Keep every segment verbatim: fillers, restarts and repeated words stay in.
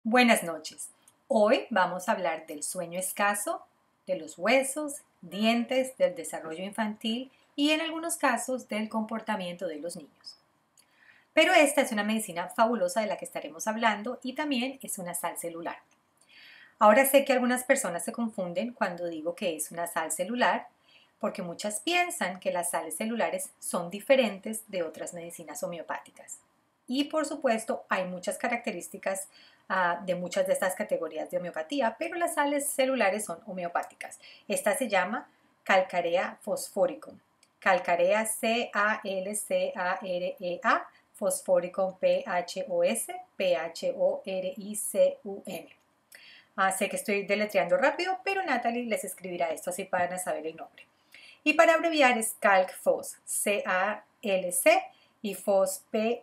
Buenas noches. Hoy vamos a hablar del sueño escaso, de los huesos, dientes, del desarrollo infantil y en algunos casos del comportamiento de los niños. Pero esta es una medicina fabulosa de la que estaremos hablando y también es una sal celular. Ahora sé que algunas personas se confunden cuando digo que es una sal celular porque muchas piensan que las sales celulares son diferentes de otras medicinas homeopáticas. Y por supuesto hay muchas características uh, de muchas de estas categorías de homeopatía, pero las sales celulares son homeopáticas. Esta se llama Calcarea phosphoricum. Calcarea C A L C A R E A, phosphoricum P H O S, P H O R I C U M. Uh, sé que estoy deletreando rápido, pero Natalie les escribirá esto así para saber el nombre. Y para abreviar es CalcPhos, C A L C, y Phos, P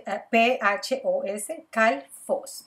H O S, CalPhos.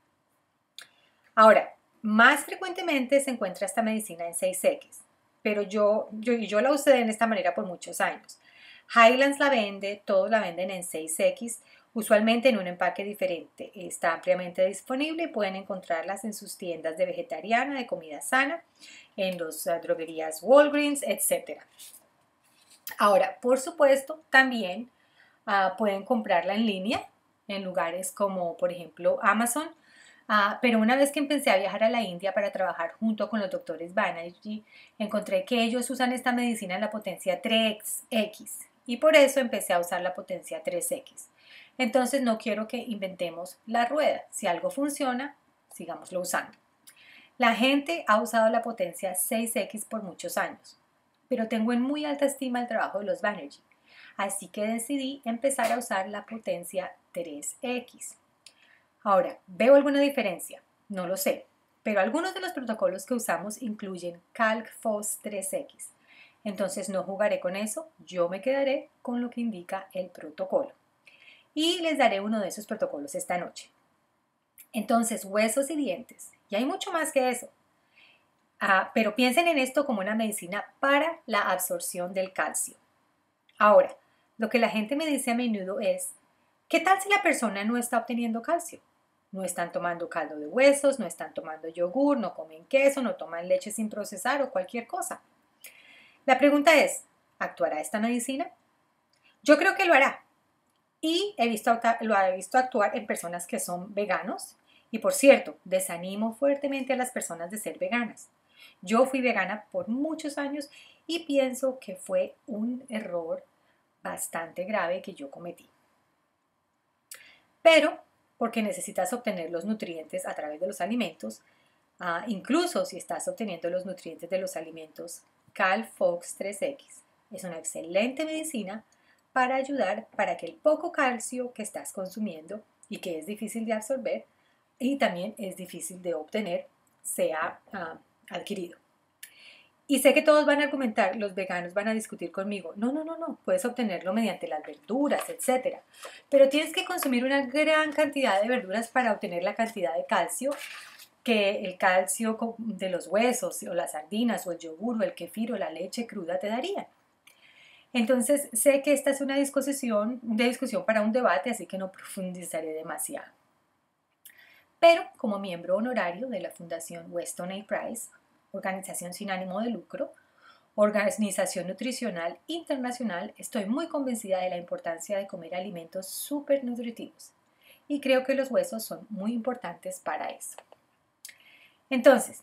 Ahora, más frecuentemente se encuentra esta medicina en seis equis, pero yo, yo, yo la usé de esta manera por muchos años. Highlands la vende, todos la venden en seis equis, usualmente en un empaque diferente. Está ampliamente disponible y pueden encontrarlas en sus tiendas de vegetariana, de comida sana, en las uh, droguerías Walgreens, etcétera. Ahora, por supuesto, también uh, pueden comprarla en línea en lugares como, por ejemplo, Amazon. Uh, pero una vez que empecé a viajar a la India para trabajar junto con los doctores Banerjee, encontré que ellos usan esta medicina en la potencia tres equis y por eso empecé a usar la potencia tres equis. Entonces no quiero que inventemos la rueda. Si algo funciona, sigámoslo usando. La gente ha usado la potencia seis equis por muchos años, pero tengo en muy alta estima el trabajo de los Banerjee, así que decidí empezar a usar la potencia tres equis. Ahora, ¿veo alguna diferencia? No lo sé, pero algunos de los protocolos que usamos incluyen CalcPhos tres equis. Entonces no jugaré con eso, yo me quedaré con lo que indica el protocolo. Y les daré uno de esos protocolos esta noche. Entonces, huesos y dientes. Y hay mucho más que eso. Ah, pero piensen en esto como una medicina para la absorción del calcio. Ahora, lo que la gente me dice a menudo es, ¿qué tal si la persona no está obteniendo calcio? No están tomando caldo de huesos, no están tomando yogur, no comen queso, no toman leche sin procesar o cualquier cosa. La pregunta es, ¿actuará esta medicina? Yo creo que lo hará. Y he visto, lo he visto actuar en personas que son veganos. Y por cierto, desanimo fuertemente a las personas de ser veganas. Yo fui vegana por muchos años y pienso que fue un error bastante grave que yo cometí. Pero porque necesitas obtener los nutrientes a través de los alimentos, uh, incluso si estás obteniendo los nutrientes de los alimentos, CalPhos tres equis es una excelente medicina para ayudar para que el poco calcio que estás consumiendo y que es difícil de absorber y también es difícil de obtener sea uh, adquirido. Y sé que todos van a argumentar, los veganos van a discutir conmigo, no, no, no, no, puedes obtenerlo mediante las verduras, etcétera. Pero tienes que consumir una gran cantidad de verduras para obtener la cantidad de calcio que el calcio de los huesos o las sardinas o el yogur o el kefir o la leche cruda te darían. Entonces sé que esta es una discusión, de discusión para un debate, así que no profundizaré demasiado. Pero como miembro honorario de la Fundación Weston A. Price, organización sin ánimo de lucro, organización nutricional internacional, estoy muy convencida de la importancia de comer alimentos súper nutritivos y creo que los huesos son muy importantes para eso. Entonces,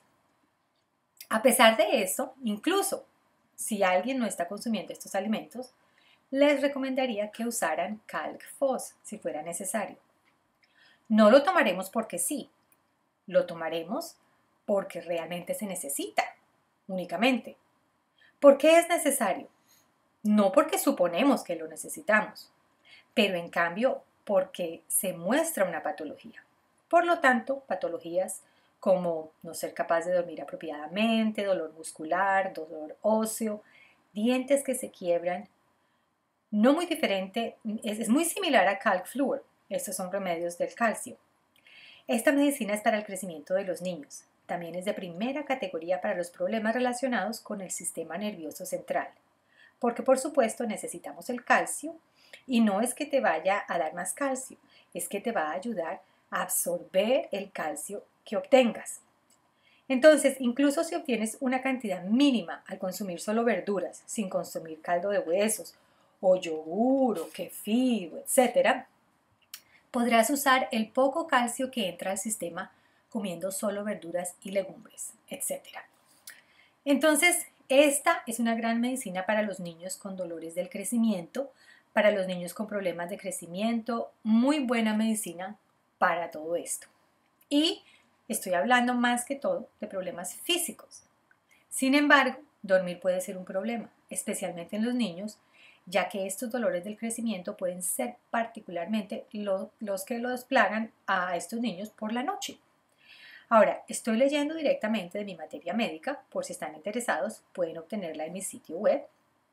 a pesar de eso, incluso si alguien no está consumiendo estos alimentos, les recomendaría que usaran CalcPhos si fuera necesario. No lo tomaremos porque sí, lo tomaremos porque realmente se necesita, únicamente. ¿Por qué es necesario? No porque suponemos que lo necesitamos, pero en cambio porque se muestra una patología. Por lo tanto, patologías como no ser capaz de dormir apropiadamente, dolor muscular, dolor óseo, dientes que se quiebran, no muy diferente, es, es muy similar a CalcFluor. Estos son remedios del calcio. Esta medicina es para el crecimiento de los niños. También es de primera categoría para los problemas relacionados con el sistema nervioso central, porque por supuesto necesitamos el calcio y no es que te vaya a dar más calcio, es que te va a ayudar absorber el calcio que obtengas. Entonces, incluso si obtienes una cantidad mínima al consumir solo verduras, sin consumir caldo de huesos, o yogur, o kefir, etcétera, podrás usar el poco calcio que entra al sistema comiendo solo verduras y legumbres, etcétera. Entonces, esta es una gran medicina para los niños con dolores del crecimiento, para los niños con problemas de crecimiento, muy buena medicina para todo esto. Y estoy hablando más que todo de problemas físicos. Sin embargo, dormir puede ser un problema, especialmente en los niños, ya que estos dolores del crecimiento pueden ser particularmente lo, los que los plagan a estos niños por la noche. Ahora, estoy leyendo directamente de mi materia médica, por si están interesados, pueden obtenerla en mi sitio web.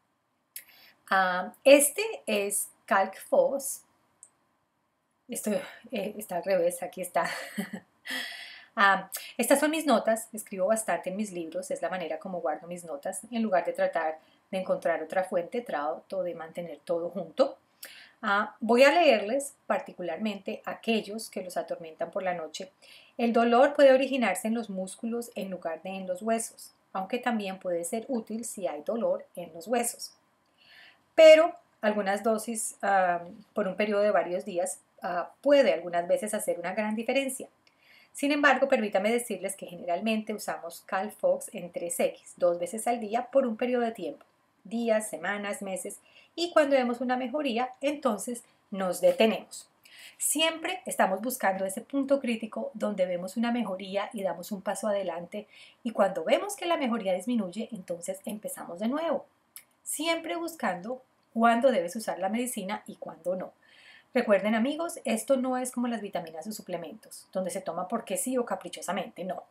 Uh, este es Calc-Phos. Esto eh, está al revés, aquí está. uh, estas son mis notas, escribo bastante en mis libros, es la manera como guardo mis notas, en lugar de tratar de encontrar otra fuente, trato de mantener todo junto. Uh, voy a leerles particularmente aquellos que los atormentan por la noche. El dolor puede originarse en los músculos en lugar de en los huesos, aunque también puede ser útil si hay dolor en los huesos. Pero algunas dosis uh, por un periodo de varios días uh, puede algunas veces hacer una gran diferencia. Sin embargo, permítame decirles que generalmente usamos Calc-Phos en tres equis, dos veces al día por un periodo de tiempo, días, semanas, meses, y cuando vemos una mejoría, entonces nos detenemos. Siempre estamos buscando ese punto crítico donde vemos una mejoría y damos un paso adelante, y cuando vemos que la mejoría disminuye, entonces empezamos de nuevo. Siempre buscando cuándo debes usar la medicina y cuándo no. Recuerden, amigos, esto no es como las vitaminas o suplementos, donde se toma porque sí o caprichosamente, no.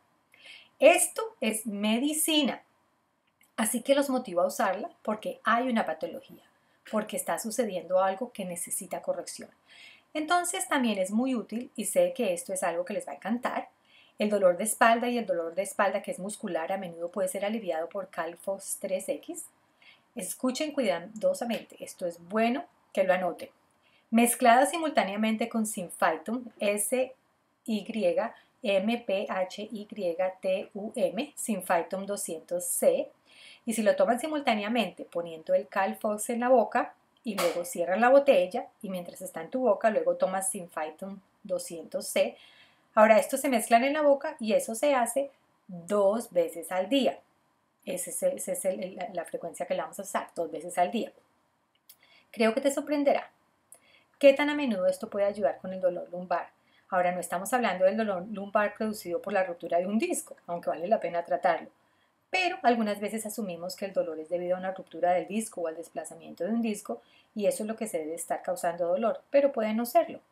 Esto es medicina, así que los motivo a usarla porque hay una patología, porque está sucediendo algo que necesita corrección. Entonces también es muy útil, y sé que esto es algo que les va a encantar. El dolor de espalda y el dolor de espalda que es muscular a menudo puede ser aliviado por Calc-Phos tres equis. Escuchen cuidadosamente, esto es bueno que lo anoten. Mezclada simultáneamente con Synphytum, S Y M P H Y T U M, Synphytum doscientos C, y si lo toman simultáneamente poniendo el Calc-Phos en la boca y luego cierran la botella y mientras está en tu boca luego tomas Synphytum doscientos C. Ahora estos se mezclan en la boca y eso se hace dos veces al día. Esa es, esa es el, la, la frecuencia que la vamos a usar, dos veces al día. Creo que te sorprenderá. ¿Qué tan a menudo esto puede ayudar con el dolor lumbar? Ahora no estamos hablando del dolor lumbar producido por la ruptura de un disco, aunque vale la pena tratarlo. Pero algunas veces asumimos que el dolor es debido a una ruptura del disco o al desplazamiento de un disco y eso es lo que se debe estar causando dolor, pero puede no serlo.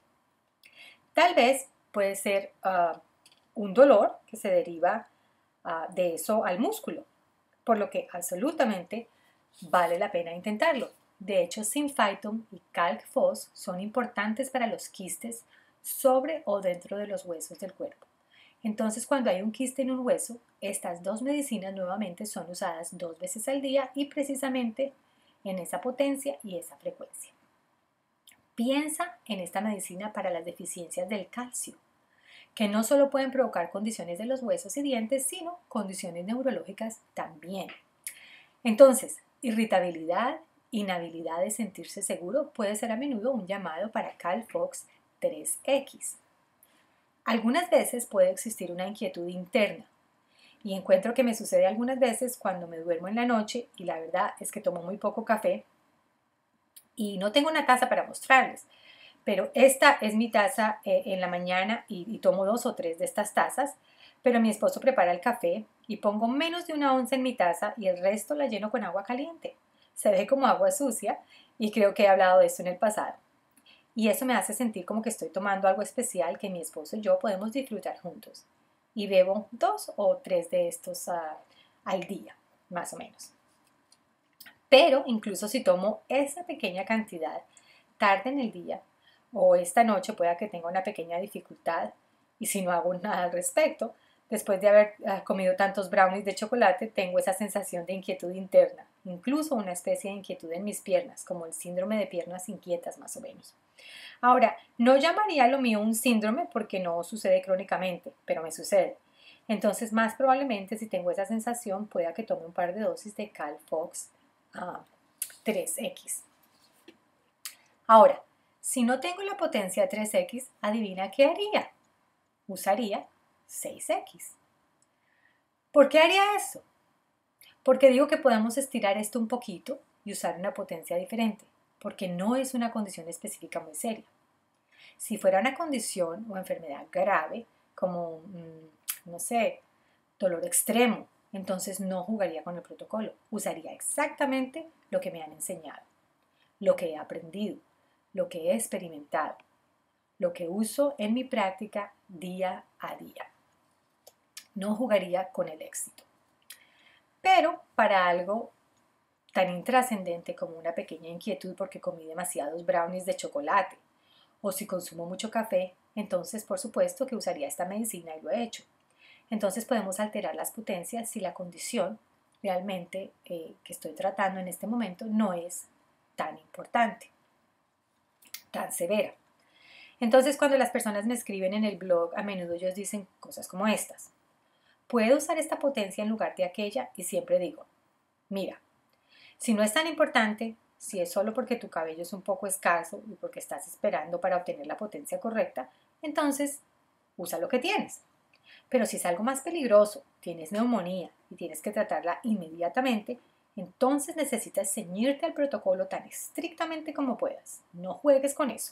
Tal vez puede ser uh, un dolor que se deriva uh, de eso al músculo, por lo que absolutamente vale la pena intentarlo. De hecho, Synphytum y Calc-Phos son importantes para los quistes sobre o dentro de los huesos del cuerpo. Entonces, cuando hay un quiste en un hueso, estas dos medicinas nuevamente son usadas dos veces al día y precisamente en esa potencia y esa frecuencia. Piensa en esta medicina para las deficiencias del calcio, que no solo pueden provocar condiciones de los huesos y dientes, sino condiciones neurológicas también. Entonces, irritabilidad, inhabilidad de sentirse seguro puede ser a menudo un llamado para Calc-Phos tres equis. Algunas veces puede existir una inquietud interna y encuentro que me sucede algunas veces cuando me duermo en la noche y la verdad es que tomo muy poco café y no tengo una taza para mostrarles, pero esta es mi taza eh, en la mañana y, y tomo dos o tres de estas tazas, pero mi esposo prepara el café y pongo menos de una onza en mi taza y el resto la lleno con agua caliente. Se ve como agua sucia y creo que he hablado de esto en el pasado. Y eso me hace sentir como que estoy tomando algo especial que mi esposo y yo podemos disfrutar juntos. Y bebo dos o tres de estos uh, al día, más o menos. Pero incluso si tomo esa pequeña cantidad tarde en el día o esta noche pueda que tenga una pequeña dificultad y si no hago nada al respecto, después de haber uh, comido tantos brownies de chocolate tengo esa sensación de inquietud interna incluso una especie de inquietud en mis piernas, como el síndrome de piernas inquietas más o menos. Ahora, no llamaría lo mío un síndrome porque no sucede crónicamente, pero me sucede. Entonces, más probablemente, si tengo esa sensación, pueda que tome un par de dosis de Calfox uh, tres equis. Ahora, si no tengo la potencia tres equis, adivina qué haría. Usaría seis equis. ¿Por qué haría eso? Porque digo que podemos estirar esto un poquito y usar una potencia diferente, porque no es una condición específica muy seria. Si fuera una condición o enfermedad grave, como, no sé, dolor extremo, entonces no jugaría con el protocolo. Usaría exactamente lo que me han enseñado, lo que he aprendido, lo que he experimentado, lo que uso en mi práctica día a día. No jugaría con el éxito. Pero para algo tan intrascendente como una pequeña inquietud porque comí demasiados brownies de chocolate o si consumo mucho café, entonces por supuesto que usaría esta medicina y lo he hecho. Entonces podemos alterar las potencias si la condición realmente eh, que estoy tratando en este momento no es tan importante, tan severa. Entonces cuando las personas me escriben en el blog, a menudo ellos dicen cosas como estas. Puedo usar esta potencia en lugar de aquella y siempre digo, mira, si no es tan importante, si es solo porque tu cabello es un poco escaso y porque estás esperando para obtener la potencia correcta, entonces usa lo que tienes. Pero si es algo más peligroso, tienes neumonía y tienes que tratarla inmediatamente, entonces necesitas ceñirte al protocolo tan estrictamente como puedas. No juegues con eso.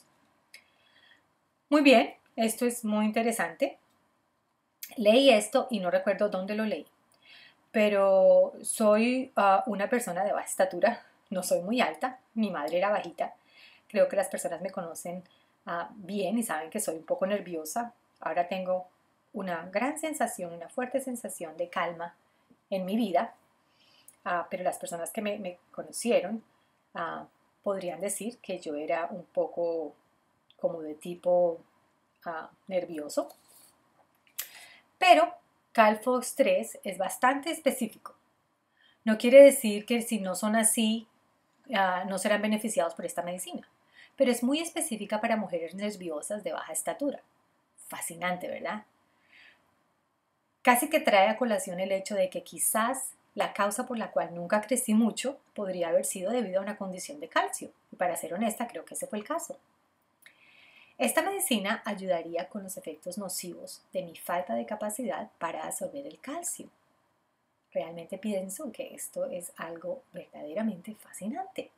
Muy bien, esto es muy interesante. Leí esto y no recuerdo dónde lo leí, pero soy uh, una persona de baja estatura, no soy muy alta, mi madre era bajita. Creo que las personas me conocen uh, bien y saben que soy un poco nerviosa. Ahora tengo una gran sensación, una fuerte sensación de calma en mi vida, uh, pero las personas que me, me conocieron uh, podrían decir que yo era un poco como de tipo uh, nervioso. Pero Calfox tres es bastante específico. No quiere decir que si no son así, uh, no serán beneficiados por esta medicina, pero es muy específica para mujeres nerviosas de baja estatura. Fascinante, ¿verdad? Casi que trae a colación el hecho de que quizás la causa por la cual nunca crecí mucho podría haber sido debido a una condición de calcio, y para ser honesta creo que ese fue el caso. Esta medicina ayudaría con los efectos nocivos de mi falta de capacidad para absorber el calcio. Realmente pienso que esto es algo verdaderamente fascinante.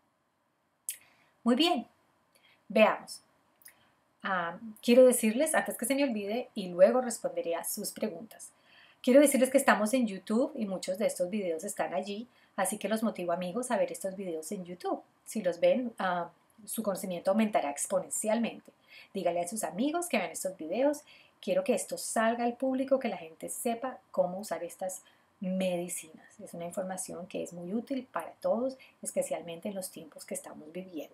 Muy bien, veamos. Uh, quiero decirles, antes que se me olvide, y luego responderé a sus preguntas. Quiero decirles que estamos en YouTube y muchos de estos videos están allí, así que los motivo, amigos, a ver estos videos en YouTube. Si los ven, uh, su conocimiento aumentará exponencialmente. Díganle a sus amigos que vean estos videos. Quiero que esto salga al público, que la gente sepa cómo usar estas medicinas. Es una información que es muy útil para todos, especialmente en los tiempos que estamos viviendo.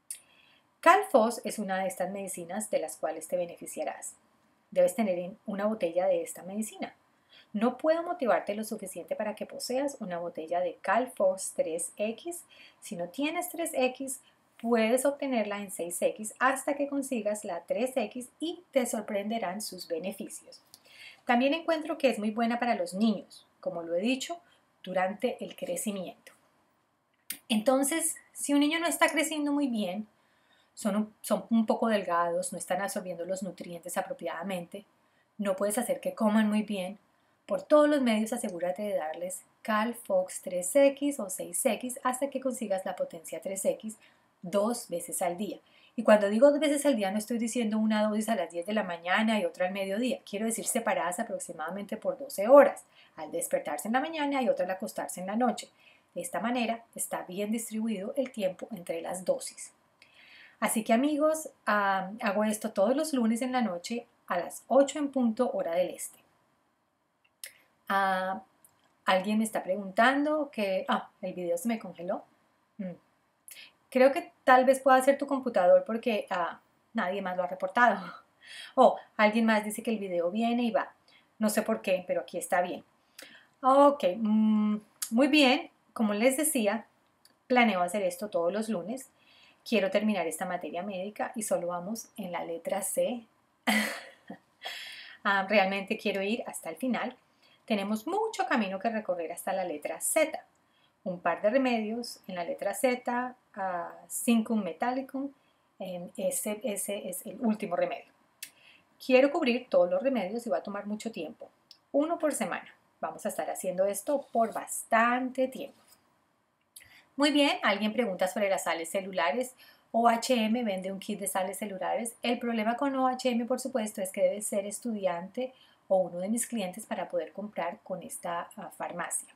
Calfox es una de estas medicinas de las cuales te beneficiarás. Debes tener una botella de esta medicina. No puedo motivarte lo suficiente para que poseas una botella de Calfox tres equis. Si no tienes tres equis, puedes obtenerla en seis equis hasta que consigas la tres equis y te sorprenderán sus beneficios. También encuentro que es muy buena para los niños, como lo he dicho, durante el crecimiento. Entonces, si un niño no está creciendo muy bien, son un, son un poco delgados, no están absorbiendo los nutrientes apropiadamente, no puedes hacer que coman muy bien, por todos los medios asegúrate de darles Calfox tres equis o seis equis hasta que consigas la potencia tres equis dos veces al día. Y cuando digo dos veces al día no estoy diciendo una dosis a las diez de la mañana y otra al mediodía. Quiero decir separadas aproximadamente por doce horas, al despertarse en la mañana y otra al acostarse en la noche. De esta manera está bien distribuido el tiempo entre las dosis. Así que amigos, uh, hago esto todos los lunes en la noche a las ocho en punto hora del este. Uh, Alguien me está preguntando que... Ah, el video se me congeló. Mm. Creo que tal vez pueda ser tu computador porque uh, nadie más lo ha reportado. O oh, alguien más dice que el video viene y va. No sé por qué, pero aquí está bien. Ok, mm, muy bien. como les decía, planeo hacer esto todos los lunes. Quiero terminar esta materia médica y solo vamos en la letra C. uh, realmente quiero ir hasta el final. Tenemos mucho camino que recorrer hasta la letra Z. Un par de remedios en la letra Z, uh, Zincum Metallicum, en ese, ese es el último remedio. Quiero cubrir todos los remedios y va a tomar mucho tiempo, uno por semana. Vamos a estar haciendo esto por bastante tiempo. Muy bien, alguien pregunta sobre las sales celulares. O H M vende un kit de sales celulares. El problema con O H M, por supuesto, es que debe ser estudiante o uno de mis clientes para poder comprar con esta uh, farmacia.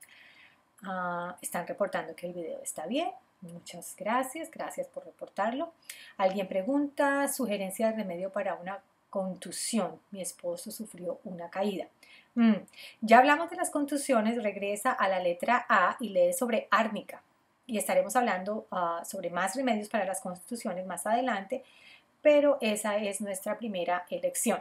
Uh, están reportando que el video está bien. Muchas gracias, gracias por reportarlo. Alguien pregunta, sugerencia de remedio para una contusión. Mi esposo sufrió una caída. Mm, ya hablamos de las contusiones, regresa a la letra A y lee sobre árnica. Y estaremos hablando uh, sobre más remedios para las contusiones más adelante, pero esa es nuestra primera elección.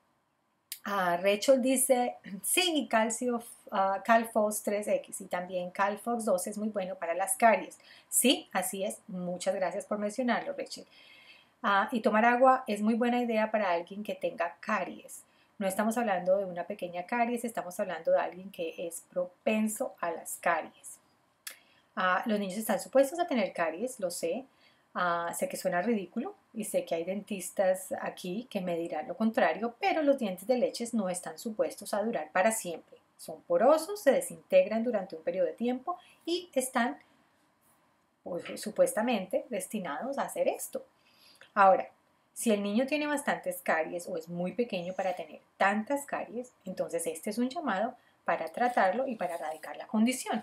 Uh, Rachel dice, sí, calcio, uh, Calfos tres equis y también Calfos dos es muy bueno para las caries. Sí, así es. Muchas gracias por mencionarlo, Rachel. Uh, y tomar agua es muy buena idea para alguien que tenga caries. No estamos hablando de una pequeña caries, estamos hablando de alguien que es propenso a las caries. Uh, los niños están supuestos a tener caries, lo sé. Uh, sé que suena ridículo y sé que hay dentistas aquí que me dirán lo contrario, pero los dientes de leche no están supuestos a durar para siempre. Son porosos, se desintegran durante un periodo de tiempo y están pues, supuestamente destinados a hacer esto. Ahora, si el niño tiene bastantes caries o es muy pequeño para tener tantas caries, entonces este es un llamado para tratarlo y para erradicar la condición.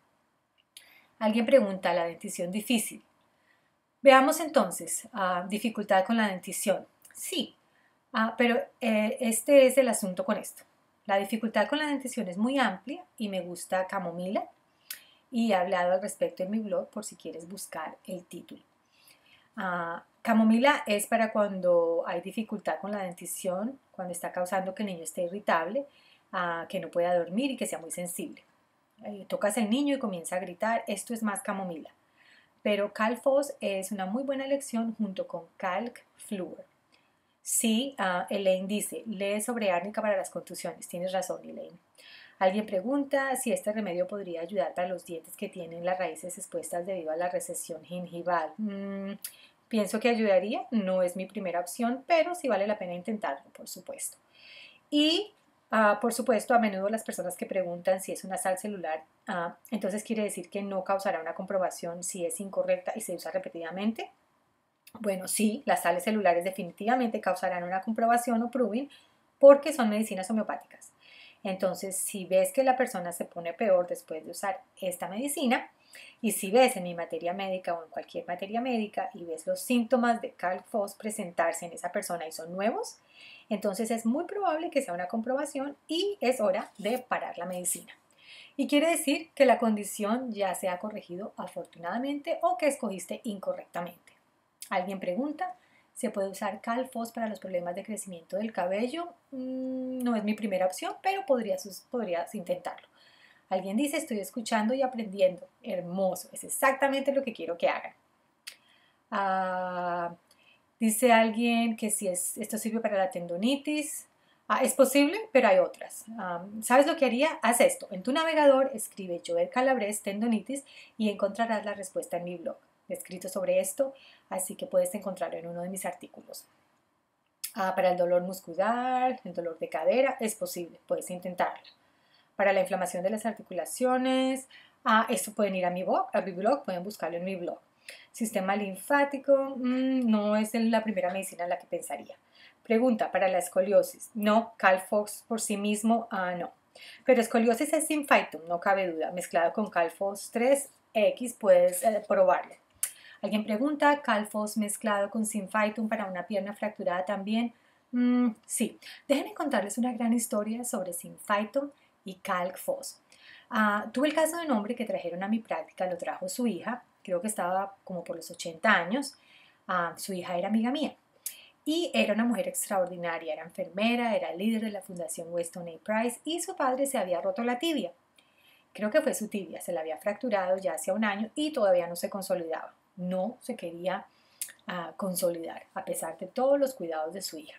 Alguien pregunta, ¿la dentición difícil? Veamos entonces, uh, dificultad con la dentición. Sí, uh, pero eh, este es el asunto con esto. La dificultad con la dentición es muy amplia y me gusta camomila y he hablado al respecto en mi blog por si quieres buscar el título. Uh, camomila es para cuando hay dificultad con la dentición, cuando está causando que el niño esté irritable, uh, que no pueda dormir y que sea muy sensible. Eh, tocas al niño y comienza a gritar, esto es más camomila. Pero Calfos es una muy buena elección junto con Calc Fluor. Sí, uh, Elaine dice, lee sobre árnica para las contusiones. Tienes razón, Elaine. Alguien pregunta si este remedio podría ayudar para los dientes que tienen las raíces expuestas debido a la recesión gingival. Mm, pienso que ayudaría, no es mi primera opción, pero sí vale la pena intentarlo, por supuesto. Y, uh, por supuesto, a menudo las personas que preguntan si es una sal celular, uh, entonces quiere decir que no causará una comprobación si es incorrecta y se usa repetidamente. Bueno, sí, las sales celulares definitivamente causarán una comprobación o proving porque son medicinas homeopáticas. Entonces, si ves que la persona se pone peor después de usar esta medicina, y si ves en mi materia médica o en cualquier materia médica y ves los síntomas de Calfos presentarse en esa persona y son nuevos, entonces es muy probable que sea una comprobación y es hora de parar la medicina. Y quiere decir que la condición ya se ha corregido afortunadamente o que escogiste incorrectamente. Alguien pregunta, ¿se puede usar Calfos para los problemas de crecimiento del cabello? Mm, no es mi primera opción, pero podrías, podrías intentarlo. Alguien dice, estoy escuchando y aprendiendo. Hermoso, es exactamente lo que quiero que hagan. Uh, dice alguien que si es, esto sirve para la tendonitis. Uh, es posible, pero hay otras. Um, ¿Sabes lo que haría? Haz esto. En tu navegador escribe Joel Calabrés tendonitis y encontrarás la respuesta en mi blog. He escrito sobre esto, así que puedes encontrarlo en uno de mis artículos. Uh, para el dolor muscular, el dolor de cadera, es posible, puedes intentarlo. Para la inflamación de las articulaciones, uh, esto pueden ir a mi blog, a mi blog, pueden buscarlo en mi blog. Sistema linfático, mmm, no es la primera medicina en la que pensaría. Pregunta, para la escoliosis, no, Calfos por sí mismo, uh, no. Pero escoliosis es Synphytum, no cabe duda, mezclado con Calfos tres equis puedes eh, probarlo. Alguien pregunta, Calfos mezclado con Synphytum para una pierna fracturada también. Mm, sí, déjenme contarles una gran historia sobre Synphytum y Calfos. Uh, tuve el caso de un hombre que trajeron a mi práctica, lo trajo su hija, creo que estaba como por los ochenta años, uh, su hija era amiga mía y era una mujer extraordinaria, era enfermera, era líder de la Fundación Weston A. Price y su padre se había roto la tibia. creo que fue su tibia, se la había fracturado ya hacía un año y todavía no se consolidaba. No se quería uh, consolidar a pesar de todos los cuidados de su hija.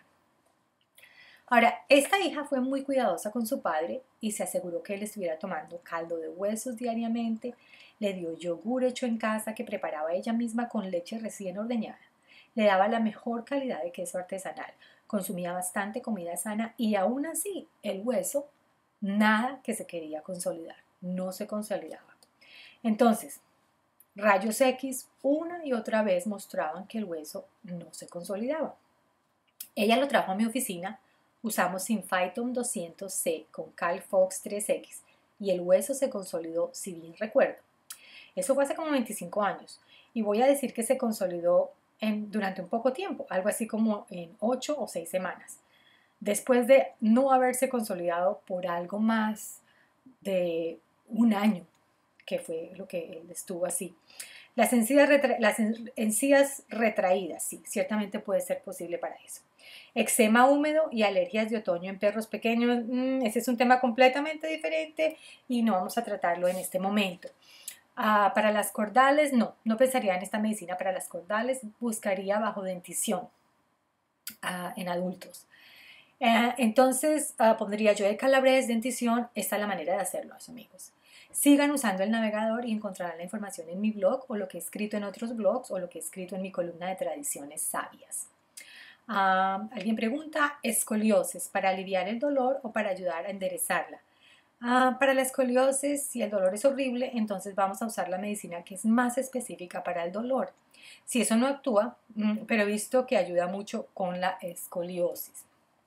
Ahora, esta hija fue muy cuidadosa con su padre y se aseguró que él estuviera tomando caldo de huesos diariamente, le dio yogur hecho en casa que preparaba ella misma con leche recién ordeñada, le daba la mejor calidad de queso artesanal, consumía bastante comida sana y aún así el hueso, nada que se quería consolidar, no se consolidaba. Entonces, rayos X una y otra vez mostraban que el hueso no se consolidaba. Ella lo trajo a mi oficina. Usamos Symphytum doscientos C con Cal-Fox tres X y el hueso se consolidó, si bien recuerdo. Eso fue hace como veinticinco años y voy a decir que se consolidó en, durante un poco tiempo, algo así como en ocho o seis semanas. Después de no haberse consolidado por algo más de un año, que fue lo que él estuvo así. Las encías, retra las encías retraídas, sí, ciertamente puede ser posible para eso. Eczema húmedo y alergias de otoño en perros pequeños, mmm, ese es un tema completamente diferente y no vamos a tratarlo en este momento. Uh, para las cordales, no, no pensaría en esta medicina para las cordales, buscaría bajo dentición uh, en adultos. Uh, entonces uh, pondría yo el Calabrés, dentición, esta es la manera de hacerlo, amigos. Sigan usando el navegador y encontrarán la información en mi blog o lo que he escrito en otros blogs o lo que he escrito en mi columna de tradiciones sabias. Uh, alguien pregunta, escoliosis, ¿para aliviar el dolor o para ayudar a enderezarla? Uh, para la escoliosis, si el dolor es horrible, entonces vamos a usar la medicina que es más específica para el dolor. Si eso no actúa, mm, pero he visto que ayuda mucho con la escoliosis.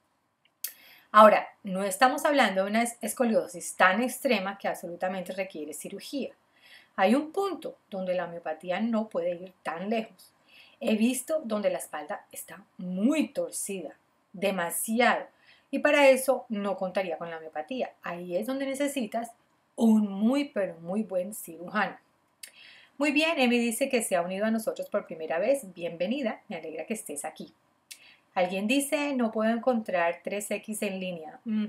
Ahora, no estamos hablando de una escoliosis tan extrema que absolutamente requiere cirugía. Hay un punto donde la homeopatía no puede ir tan lejos. He visto donde la espalda está muy torcida, demasiado, y para eso no contaría con la homeopatía. Ahí es donde necesitas un muy, pero muy buen cirujano. Muy bien, Emi dice que se ha unido a nosotros por primera vez. Bienvenida, me alegra que estés aquí. Alguien dice, no puedo encontrar tres X en línea. Mm,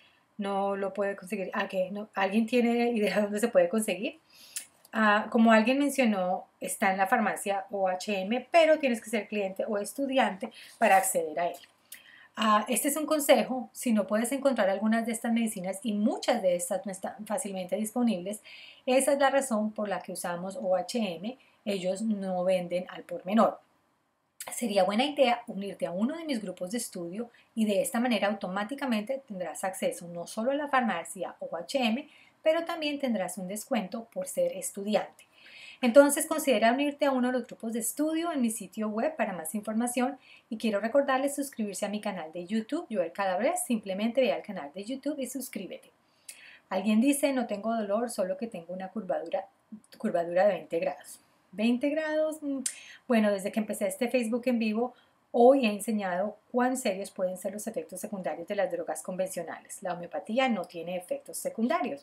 no lo puede conseguir. ¿A qué? ¿No? ¿Alguien tiene idea de dónde se puede conseguir? Uh, como alguien mencionó, está en la farmacia O H M, pero tienes que ser cliente o estudiante para acceder a él. Uh, este es un consejo, si no puedes encontrar algunas de estas medicinas y muchas de estas no están fácilmente disponibles, esa es la razón por la que usamos O H M, ellos no venden al por menor. Sería buena idea unirte a uno de mis grupos de estudio y de esta manera automáticamente tendrás acceso no solo a la farmacia O H M, pero también tendrás un descuento por ser estudiante. Entonces considera unirte a uno de los grupos de estudio en mi sitio web para más información y quiero recordarles suscribirse a mi canal de YouTube, Joel Calabrés, simplemente ve al canal de YouTube y suscríbete. Alguien dice, no tengo dolor, solo que tengo una curvadura, curvadura de veinte grados. veinte grados, bueno, desde que empecé este Facebook en vivo, hoy he enseñado cuán serios pueden ser los efectos secundarios de las drogas convencionales. La homeopatía no tiene efectos secundarios.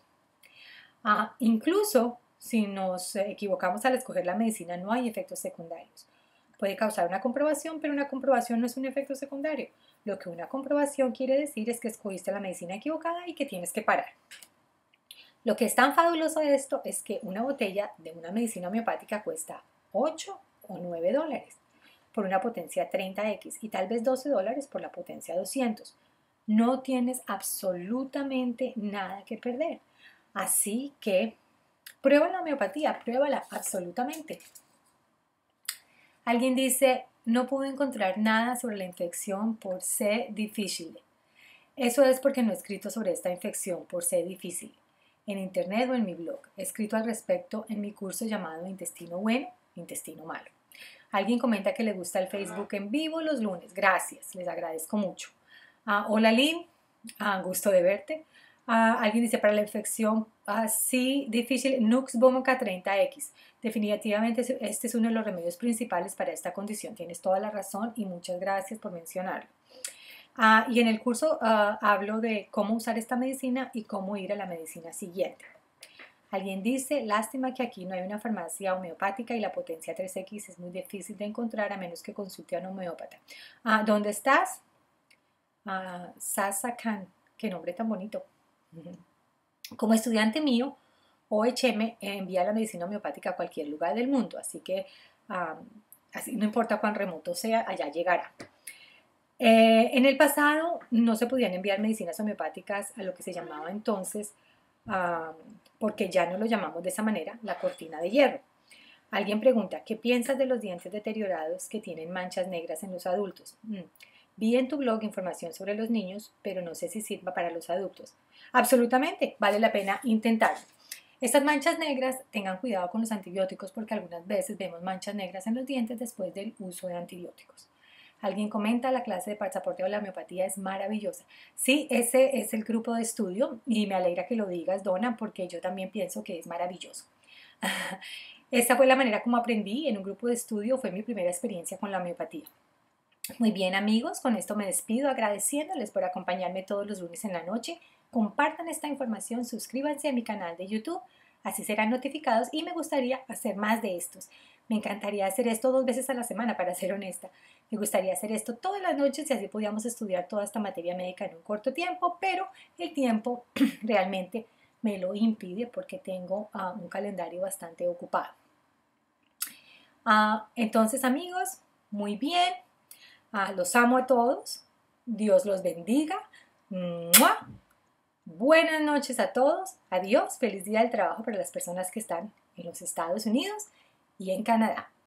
Ah, incluso si nos equivocamos al escoger la medicina, no hay efectos secundarios. Puede causar una comprobación, pero una comprobación no es un efecto secundario. Lo que una comprobación quiere decir es que escogiste la medicina equivocada y que tienes que parar. Lo que es tan fabuloso de esto es que una botella de una medicina homeopática cuesta ocho o nueve dólares por una potencia treinta equis y tal vez doce dólares por la potencia doscientos. No tienes absolutamente nada que perder. Así que prueba la homeopatía, pruébala absolutamente. Alguien dice, no pude encontrar nada sobre la infección por C. difficile. Eso es porque no he escrito sobre esta infección por C. difficile en internet o en mi blog. He escrito al respecto en mi curso llamado Intestino Bueno, Intestino Malo. Alguien comenta que le gusta el Facebook en vivo los lunes. Gracias, les agradezco mucho. Uh, hola Lynn, uh, gusto de verte. Uh, alguien dice para la infección así uh, difícil, Nux Vomica treinta equis. Definitivamente este es uno de los remedios principales para esta condición. Tienes toda la razón y muchas gracias por mencionarlo. Uh, y en el curso uh, hablo de cómo usar esta medicina y cómo ir a la medicina siguiente. Alguien dice, lástima que aquí no hay una farmacia homeopática y la potencia tres equis es muy difícil de encontrar a menos que consulte a un homeópata. Uh, ¿Dónde estás? Uh, Sasa Khan, qué nombre tan bonito. Como estudiante mío, O H M envía la medicina homeopática a cualquier lugar del mundo, así que um, así no importa cuán remoto sea, allá llegará. Eh, en el pasado no se podían enviar medicinas homeopáticas a lo que se llamaba entonces, um, porque ya no lo llamamos de esa manera, la cortina de hierro. Alguien pregunta, ¿qué piensas de los dientes deteriorados que tienen manchas negras en los adultos? Mm. Vi en tu blog información sobre los niños, pero no sé si sirva para los adultos. Absolutamente, vale la pena intentarlo. Estas manchas negras, tengan cuidado con los antibióticos porque algunas veces vemos manchas negras en los dientes después del uso de antibióticos. Alguien comenta, la clase de pasaporte de la homeopatía es maravillosa. Sí, ese es el grupo de estudio y me alegra que lo digas, Donna, porque yo también pienso que es maravilloso. Esta fue la manera como aprendí en un grupo de estudio, fue mi primera experiencia con la homeopatía. Muy bien amigos, con esto me despido agradeciéndoles por acompañarme todos los lunes en la noche. Compartan esta información, suscríbanse a mi canal de YouTube, así serán notificados y me gustaría hacer más de estos. Me encantaría hacer esto dos veces a la semana, para ser honesta. Me gustaría hacer esto todas las noches y así podíamos estudiar toda esta materia médica en un corto tiempo, pero el tiempo realmente me lo impide porque tengo uh, un calendario bastante ocupado. Uh, entonces amigos, muy bien. Ah, los amo a todos. Dios los bendiga. ¡Mua! Buenas noches a todos. Adiós. Feliz día del trabajo para las personas que están en los Estados Unidos y en Canadá.